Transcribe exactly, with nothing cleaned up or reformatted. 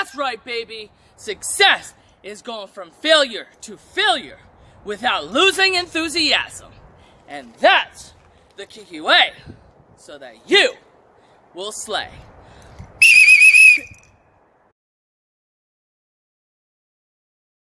That's right, baby. Success is going from failure to failure without losing enthusiasm. And that's the KiKi way, so that you will slay.